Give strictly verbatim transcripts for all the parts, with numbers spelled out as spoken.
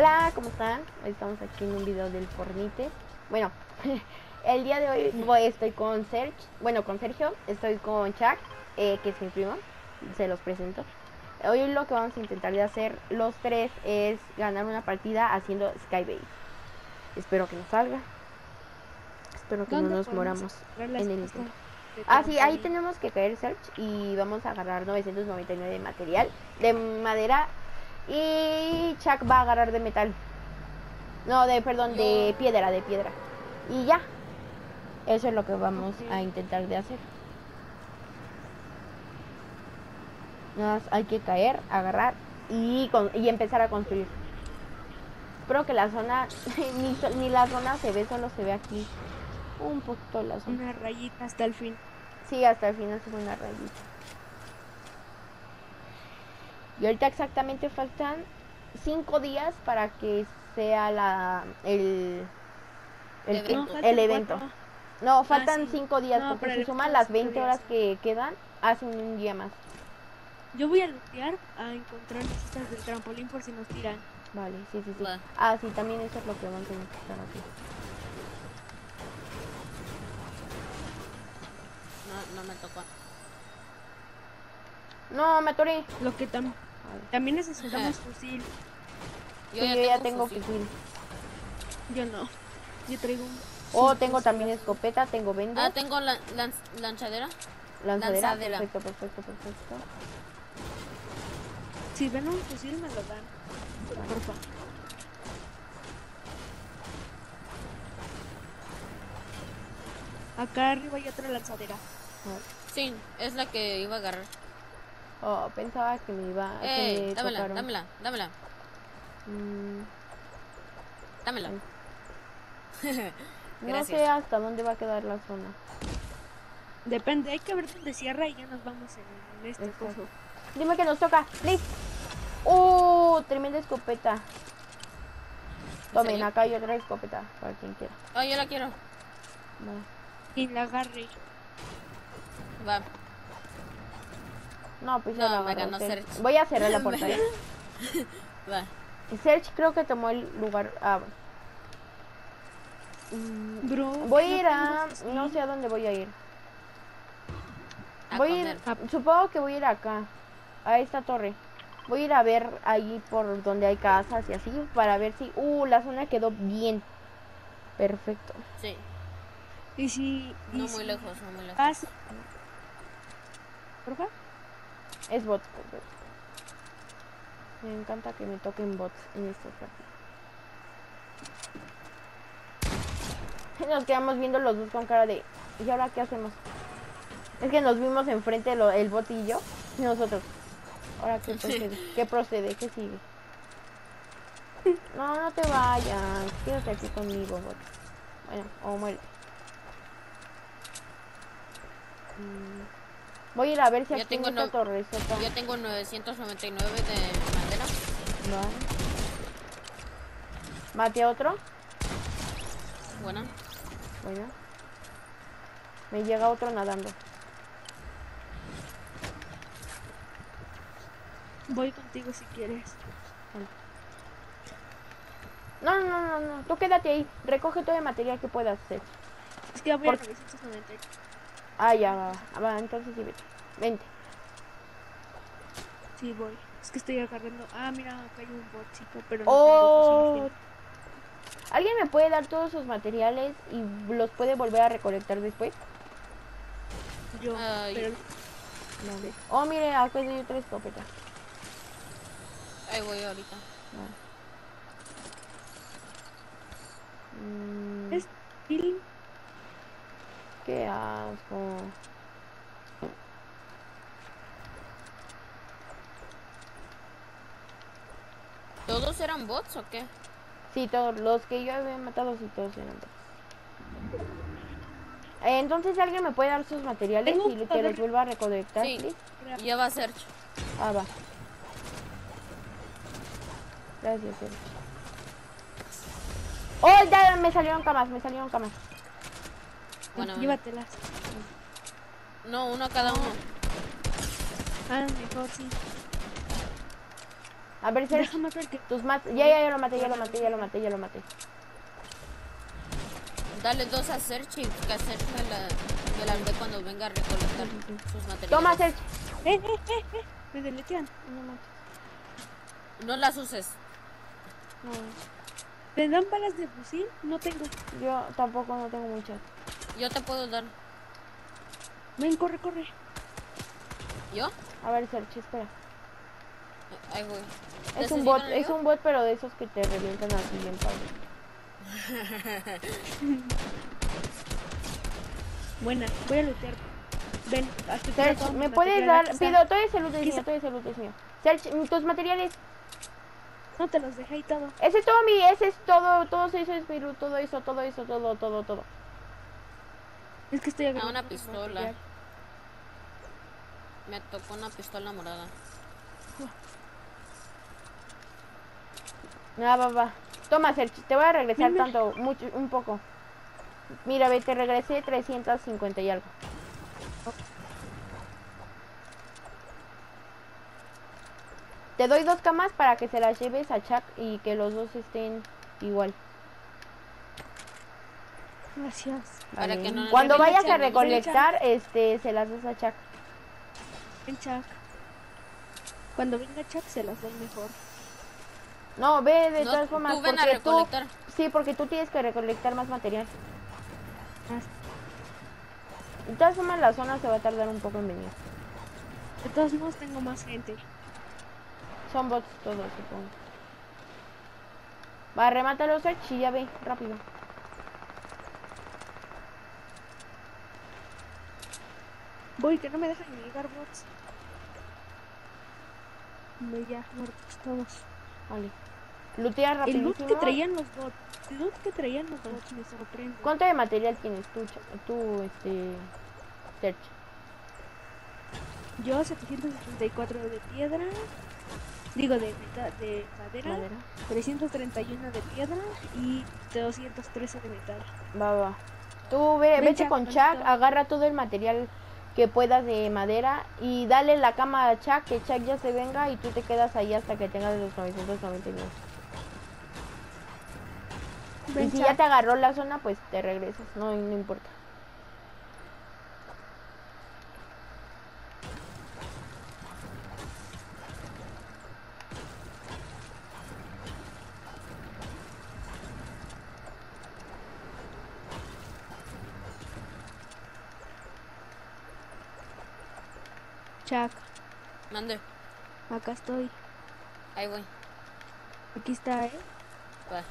Hola, ¿cómo están? Estamos aquí en un video del Fornite. Bueno, el día de hoy voy, estoy con Sergio, bueno, con Sergio, estoy con Chuck, eh, que es mi primo, se los presento. Hoy lo que vamos a intentar de hacer los tres es ganar una partida haciendo Skybase. Espero que nos salga. Espero que no nos moramos en el intento. Ah, sí, ahí tenemos que caer Search y vamos a agarrar novecientos noventa y nueve de material, de madera, y Chuck va a agarrar de metal. No, de, perdón, de piedra, de piedra. Y ya. Eso es lo que vamos okay. a intentar de hacer. Nada más hay que caer, agarrar y, con, y empezar a construir. Espero que la zona, ni, ni la zona se ve, solo se ve aquí. Un poquito la zona. Una rayita hasta el fin. Sí, hasta el final es una rayita. Y ahorita exactamente faltan cinco días para que sea la el el, el, no, el evento. Cuatro. No, faltan ah, sí. cinco días no, porque si suman las veinte días, horas sí. que quedan, hacen un día más. Yo voy a lootear a encontrar listas del trampolín por si nos tiran. Vale, sí, sí, sí. Va. Ah, sí, también eso es lo que vamos a necesitar aquí. No, no me tocó. No, me atoré. Lo que tam también necesitamos fusil. Yo sí, ya, yo tengo, ya tengo fusil. fusil. Yo no. Yo traigo un... Oh, tengo fusil. También escopeta, tengo vendas. Ah, tengo la, lan lanzadera. Lanzadera. Lanzadera. Perfecto, perfecto, perfecto. Si ven un fusil me lo dan. Vale. Por favor. Acá arriba hay otra lanzadera. Vale. Sí, es la que iba a agarrar. Oh, pensaba que me iba a... Eh, que me dámela, tocaron. dámela, dámela. Mm. Dámela. No sé hasta dónde va a quedar la zona. Depende, hay que ver dónde cierra y ya nos vamos en, en este coso. Dime que nos toca, please. Uh, tremenda escopeta. Tomen, acá hay otra escopeta para quien quiera. Oh, yo la quiero. Vale. Y la agarre. Va. No, pues no, ya la me ganó Serge. Voy a cerrar la puerta. ¿eh? Va. Serge creo que tomó el lugar. Ah, Bro, voy a ir a... No sé a dónde voy a ir. A voy a ir... A, supongo que voy a ir acá. A esta torre. Voy a ir a ver ahí por donde hay casas y así. Para ver si... Uh, la zona quedó bien. Perfecto. Sí. Y si... No y muy si lejos, no muy lejos. Pasa. ¿Por qué? Es bot. Me encanta que me toquen bots en estas partidas. Nos quedamos viendo los dos con cara de... ¿Y ahora qué hacemos? Es que nos vimos enfrente lo, el bot y yo. Y nosotros. ¿Ahora qué procede? ¿Qué procede? ¿Qué sigue? No, no te vayas. Quédate aquí conmigo, bot. Bueno, o muere. Mm. Voy a ir a ver si yo aquí tengo en esta no, torre yo tengo novecientos noventa y nueve de madera. Vale. ¿Mate a otro? Bueno. Bueno. Me llega otro nadando. Voy contigo si quieres. No, no, no, no. Tú quédate ahí. Recoge todo el material que puedas hacer. Es que ya voy Por... a novecientos noventa. Ah, ya va. va. Entonces sí, vete. Vente. Sí, voy. Es que estoy agarrando... Ah, mira, acá hay un botcito, pero no oh. tengo fusil. ¿Alguien me puede dar todos sus materiales y los puede volver a recolectar después? Yo, Ay. pero... Vale. Oh, mire, acá hay otra escopeta. Ahí voy ahorita. Vale. Mm. Es... ¿Pil? Qué asco. ¿Todos eran bots o qué? Sí, todos los que yo había matado, sí, todos eran bots. Eh, entonces, ¿alguien me puede dar sus materiales y si que les vuelva a recolectar? Sí, please? ya va a ser. Ah, va. Gracias, Sergio. ¡Oh, ya! Me salieron camas, me salieron camas. Bueno, llévatelas. No, uno a cada uno. Ah, mejor sí. A ver, Serge, Deja matar que... tus mat... Ya, ya, ya lo maté, ya lo maté, ya lo maté, ya lo maté. Dale dos a Serge y que a Serge me la, me las dé cuando venga a recolectar sus materiales. Toma, Serge. ¡Eh, eh, eh, eh! Me deletean. No manches. No las uses. No, ¿Te dan balas de fusil? No tengo. yo tampoco no tengo muchas. Yo te puedo dar. Ven, corre, corre. ¿Yo? A ver, Serge, espera. Ahí voy. Es un bot, es un bot, pero de esos que te revientan así bien padre. Buena, voy a lootear. Ven, hasta Serge, ¿me puedes dar? Pido, todo ese loot es mío, todo ese loot es mío. Serge, tus materiales. No te los dejé y todo. Ese es todo mi, ese es todo, todo eso es mi loot, todo eso, todo eso, todo, todo, todo. Es que estoy Ah, agarrando una el pistola. material. Me tocó una pistola morada. Nada, va, va. Toma, Serge, te voy a regresar Dime. tanto, mucho, un poco. Mira, ve, te regresé trescientos cincuenta y algo. Te doy dos camas para que se las lleves a Chuck y que los dos estén igual. Gracias. Para Vale. que no nos Cuando revienten vayas a los recolectar, este, se las das a Chuck. Ven, Chuck. Cuando venga Chuck se las doy mejor. No, ve de No, todas formas, tú ven a porque tú, recolectar. sí, porque tú tienes que recolectar más material. Ah, De todas formas, la zona se va a tardar un poco en venir. de todos modos tengo más gente. Son bots todos, supongo. Va, remátalo, Serge, y ya ve, rápido. Voy, que no me dejan llegar bots. Me ya, muertos todos. Vale. Lootea El rapidísimo. loot que traían los bots. El loot que traían los bots me sorprende. ¿Cuánto de material tienes tú, Ch- tú, este, Serge? Yo setecientos setenta y cuatro de piedra. Digo, de, meta- de madera. Madera. trescientos treinta y uno de piedra y doscientos trece de metal. Va, va. Tú ve, Ven, vete Chuck, con Chuck, tantito. agarra todo el material que puedas de madera y dale la cama a Chuck, que Chuck ya se venga y tú te quedas ahí hasta que tengas los novecientos noventa y nueve. Ven, Y si Chuck. ya te agarró la zona, pues te regresas, no, no importa. Chuck, Mande. acá estoy. Ahí voy. Aquí está, ¿eh? Va.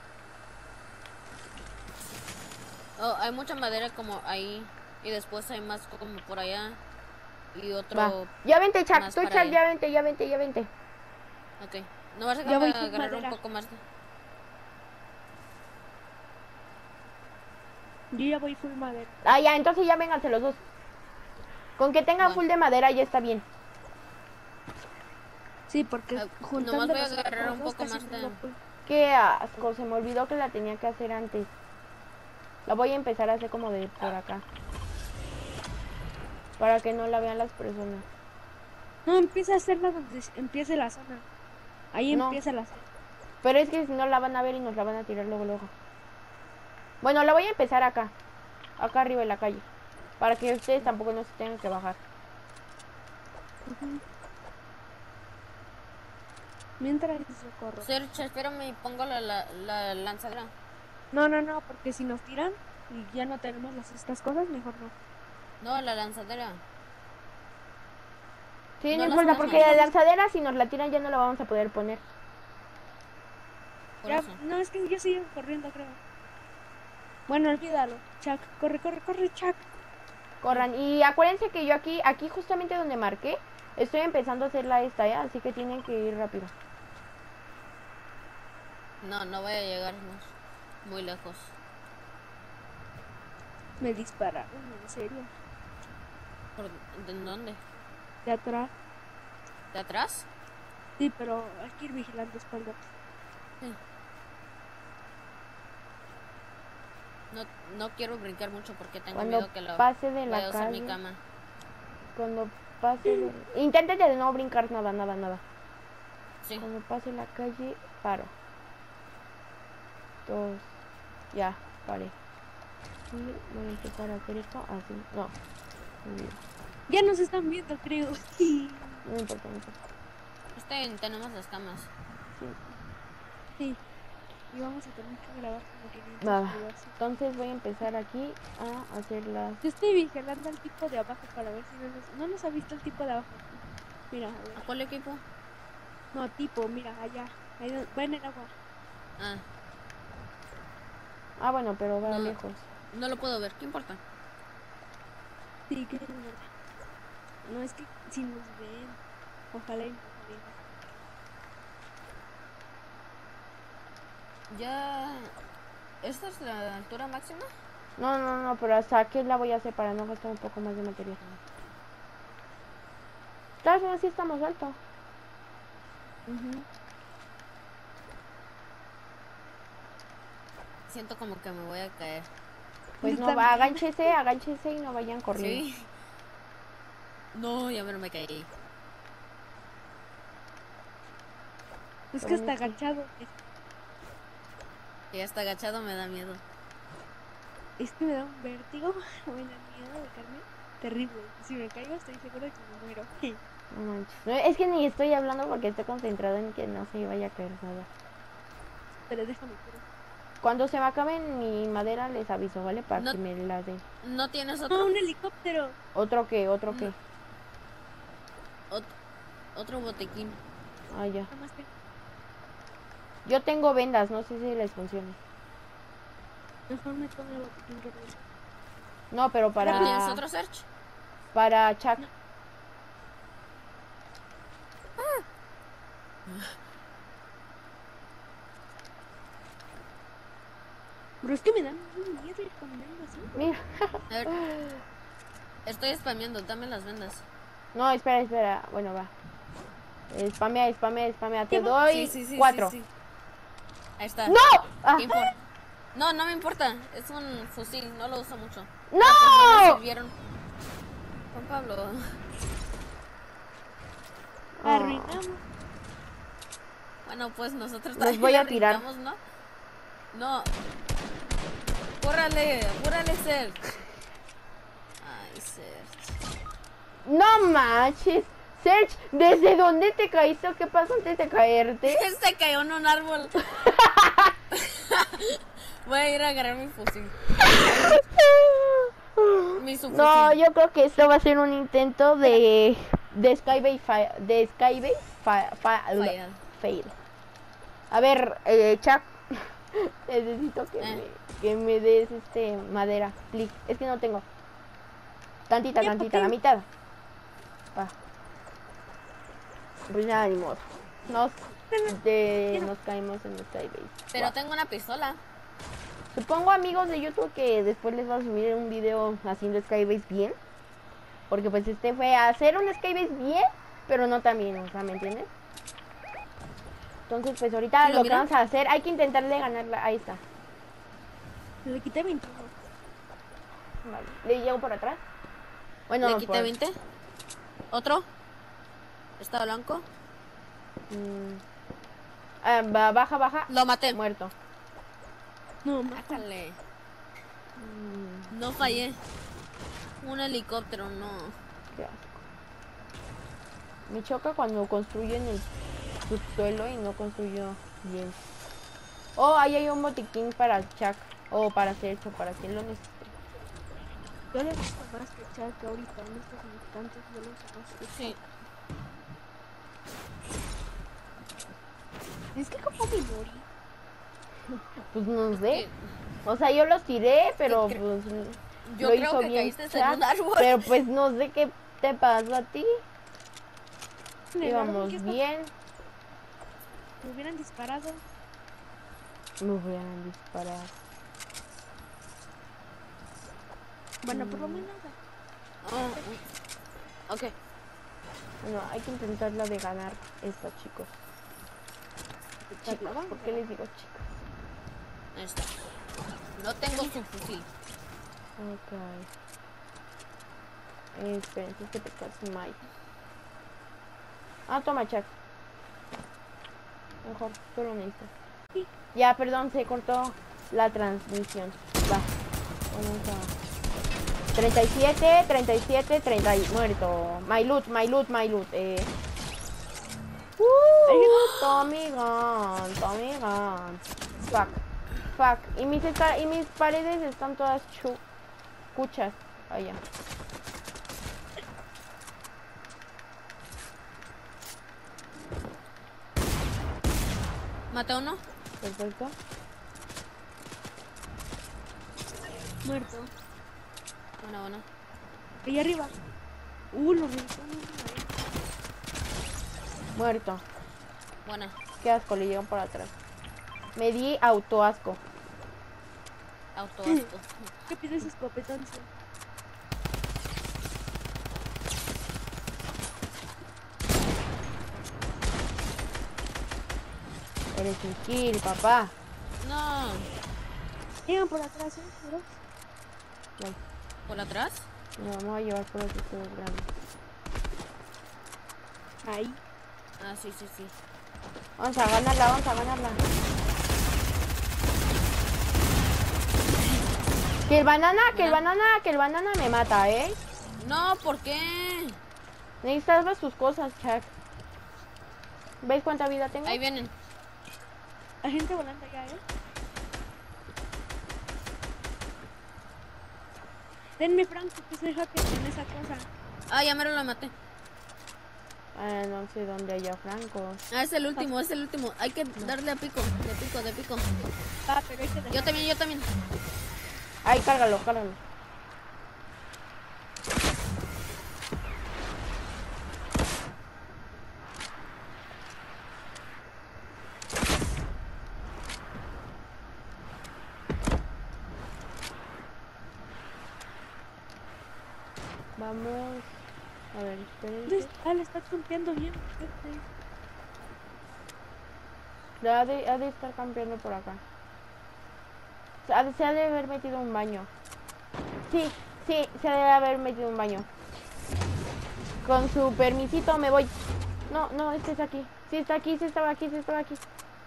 Oh, hay mucha madera como ahí. Y después hay más como por allá. Y otro. Va. Ya vente, Chuck, más tú para Chuck, allá. ya vente, ya vente, ya vente. Ok. No vas a Ya voy dejar con agarrar madera. un poco más. de- Yo ya voy full madera. Ah, ya, entonces ya vénganse los dos. Con que tengan Va. full de madera ya está bien. Sí, porque Ah, juntando nomás voy a las agarrar otras un dos poco casi más tengo de- full. Qué asco, se me olvidó que la tenía que hacer antes. La voy a empezar a hacer como de por acá. Para que no la vean las personas. No, empieza a hacerla donde s- empiece la zona. Ahí No. empieza la zona. Pero es que si no la van a ver y nos la van a tirar luego, luego. Bueno, la voy a empezar acá. Acá arriba en la calle. Para que ustedes tampoco no se tengan que bajar. Ujú. Mientras yo corro. Serge, espérame y pongo la, la, la lanzadera. No, no, no, porque si nos tiran y ya no tenemos las, estas cosas, mejor no. No, la lanzadera. Sí, no, No las importa, pongas porque más. la lanzadera si nos la tiran ya no la vamos a poder poner. Por Ya, eso. no, es que yo sigo corriendo, creo. Bueno, olvídalo. Chuck, corre, corre, corre, Chuck. Corran. Y acuérdense que yo aquí, aquí justamente donde marqué, estoy empezando a hacer la esta, ¿eh? Así que tienen que ir rápido. No, no voy a llegar muy lejos. Me dispararon, en serio. ¿Por, ¿De dónde? De atrás. ¿De atrás? Sí, pero hay que ir vigilando espaldas. No, no quiero brincar mucho porque tengo Cuando miedo que la pase de vaya la a usar mi calle. cama. Cuando pase de... Inténtate de no brincar nada, nada, nada. Sí. Cuando pase la calle, paro. Dos. Ya, paré. Y voy a empezar a hacer esto así. No. No olvido. Ya nos están viendo, creo. Sí. No importa, no importa. Este, tenemos las camas. Sí. Sí. Y vamos a tener que grabar como quinientos Va. videos. Entonces voy a empezar aquí a hacer las... Yo estoy vigilando al tipo de abajo para ver si no nos, no nos ha visto el tipo de abajo. Mira, a ¿A ver. cuál equipo? No, tipo, mira, allá. Ahí do- va en el agua. Ah, Ah, bueno, pero va No. lejos. no lo puedo ver. ¿Qué importa? Sí, que es verdad. No, es que si nos ven. Ojalá y no, ojalá y no. Ya... ¿Esta es la altura máxima? No, no, no, pero hasta aquí la voy a hacer para no gastar un poco más de material. Tal vez así estamos alto. Ujú. Siento como que me voy a caer. Pues Yo no, también. va, agánchese, agánchese y no vayan corriendo. Sí. No, ya me me caí. Es Lo que bueno está es que- agachado. Es, Y hasta agachado me da miedo. es que me da un vértigo. Me da miedo de carne. Terrible. Si me caigo, estoy segura de que me muero. No manches. No, es que ni estoy hablando porque estoy concentrado en que no se vaya a caer nada. Pero déjame, pero. Cuando se me acabe mi madera les aviso, ¿vale? Para No- que me la den. ¿No tienes ¡No, otro? un helicóptero! ¿Otro qué? ¿Otro No. qué? Ot- otro botequín. Ah, ya. Nada más que. Yo tengo vendas, no sé si les funcione. Mejor me tome el botiquín que regrese. No, pero ¿No tienes para... otro search? Para Chuck. Bro, es que me dan un miedo ir caminando así. Mira. A ver. Estoy spameando, dame las vendas. No, espera, espera. Bueno, va. Spamea, spamea, spamea. Te Llevo- doy Sí, sí, sí, cuatro. sí, sí. Ahí está. ¡No! Ah, ¿Qué importa? No, no me importa. Es un fusil, no lo uso mucho. ¡No! No me sirvieron. Juan Pablo. Ah. Arruinamos. Bueno, pues nosotros Los también voy a le tirar. brincamos, ¿no? No. Córrale, apúrale, Ser. Ay, Ser. No manches. Serge, ¿desde dónde te caíste o qué pasó antes de caerte? Se cayó en un árbol. Voy a ir a agarrar mi fusil. Mi subfusil. No, yo creo que esto va a ser un intento de de Skybase fa- de Skybase fa- fa- Fail. fail. A ver, eh, Chuck, necesito que, Eh. me, que me des este madera, please. Es que no tengo. Tantita, Ya, tantita, ¿por la qué? mitad. Va. Pues nada, ni modo. Nos, de, nos caímos en Skybase. Pero Va. tengo una pistola. Supongo, amigos de YouTube, que después les va a subir un video haciendo Skybase bien. Porque pues este fue a hacer un Skybase bien, pero no tan bien, o sea, ¿me entiendes? Entonces pues ahorita ¿Sí lo lo que miran? vamos a hacer, hay que intentarle ganarla. Ahí está. Le quité veintiuno. Vale. ¿Le llego por atrás? Bueno, Le no, quité por- veinte. Otro. Está blanco. Mm. Ah, ba- baja, baja. Lo maté. Muerto. No, más. Bájale. Mm, No fallé. Un helicóptero, no. qué asco. Me choca cuando construyen el subsuelo y no construyo bien. Oh, ahí hay un botiquín para Chuck. O para Sergio, o para quien lo necesite. Yo le gusto más que Chuck ahorita en estos instantes. Yo lo uso más que Sí. Es que como me morí. Pues no sé. Sí. O sea, yo los tiré, pero Sí, pues Yo lo creo hizo que bien caíste en Chuck, un árbol. pero pues no sé qué te pasó a ti. En el árbol Íbamos que está- bien. Me hubieran disparado. Me hubieran disparado. Bueno, por lo menos. Oh, ok. Bueno, hay que intentarla de ganar esta, chicos. Chicos, ¿por qué les digo chicos? Ahí está. No tengo su fusil. Ok. Eh, esperen, es que te casi Mike. Ah, toma, Chuck. Mejor, solo necesito. Sí. Ya, perdón, se cortó la transmisión. Va. Vamos a... treinta y siete, treinta y siete, treinta y... Muerto. My loot, my loot, my loot. Eh... Uh, Tommy Gun, Tommy Gun. Fuck, fuck. Y mis, esca- y mis paredes están todas chu... Cuchas. Allá. Maté uno. Perfecto. Muerto. Bueno, bueno. Ahí arriba. Uh, lo reventó. Muerto. Buena. Qué asco, le llegan por atrás. Me di autoasco. Auto asco. ¿Qué pides escopetón? Sí. Eres un kill, papá. No. Llegan por atrás, ¿eh? ¿Verdad? Vale, ¿Por atrás? nos vamos a llevar por los escudos grandes. Ahí. Ah, sí, sí, sí. Vamos a ganarla, vamos a ganarla. Que el banana, que el banana, que el banana me mata, ¿eh? No, ¿por qué? Necesitas tus cosas, Chuck. ¿Ves cuánta vida tengo? Ahí vienen. La gente volando allá, ¿eh? Denme Franco, que se deja que en esa cosa. Ah, ya mero la maté. Ah, no sé dónde haya Franco. Ah, es el último, es el último. Hay que darle a pico, de pico, de pico. Ah, pero hay que dejar. Yo también, yo también. Ay, cárgalo, cárgalo. Vamos. A ver, ¿Dónde espérense. está? Le está campeando bien. Fíjate. Ha de, ha de estar campeando por acá. Se ha de, se ha de haber metido un baño. Sí, sí, se ha de haber metido un baño. Con su permisito me voy. No, no, este es aquí. Sí, está aquí, sí estaba aquí, sí estaba aquí.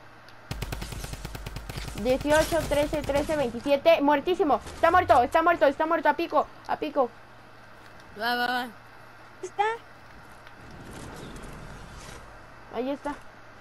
dieciocho, trece, trece, veintisiete. Muertísimo. Está muerto, está muerto, está muerto. A pico, a pico. Va, va, va. ¿Dónde está? Ahí está.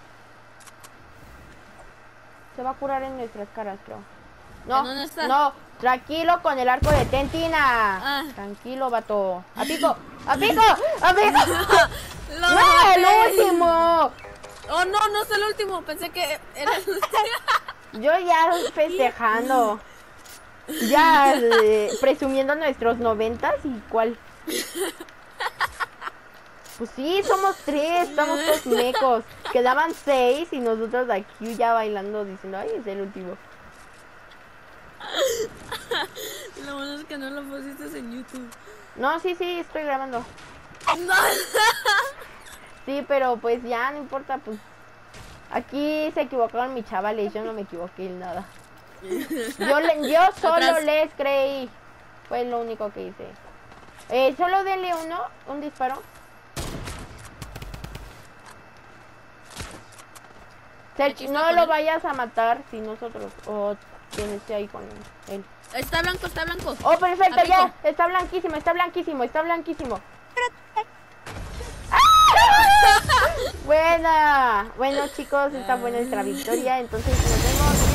Se va a curar en nuestras caras, creo. No, ¿En dónde está? no, tranquilo con el arco de Tentina. Ah. Tranquilo, vato. A pico, a pico, a pico. ¡Lo ¡No, maté! el último! Oh, no, no es el último. Pensé que era el último. Yo ya festejando. Ya eh, presumiendo nuestros noventas y cuál. Pues sí, somos tres, estamos todos mecos. Quedaban seis y nosotros aquí ya bailando diciendo, ay, es el último. Lo bueno es que no lo pusiste en YouTube. No, sí, sí, estoy grabando. No. Sí, pero pues ya no importa, pues. Aquí se equivocaron mis chavales, yo no me equivoqué en nada. Yo, le- yo solo Atrás. les creí. Fue lo único que hice. Eh, solo denle uno, un disparo. Serge, Aquí está no con lo él. vayas a matar si nosotros. O quien esté ahí con él. Está blanco, está blanco. Oh, perfecto, A ya. pico. Está blanquísimo, está blanquísimo, está blanquísimo. Buena. Bueno, chicos, esta fue nuestra victoria. Entonces nos vemos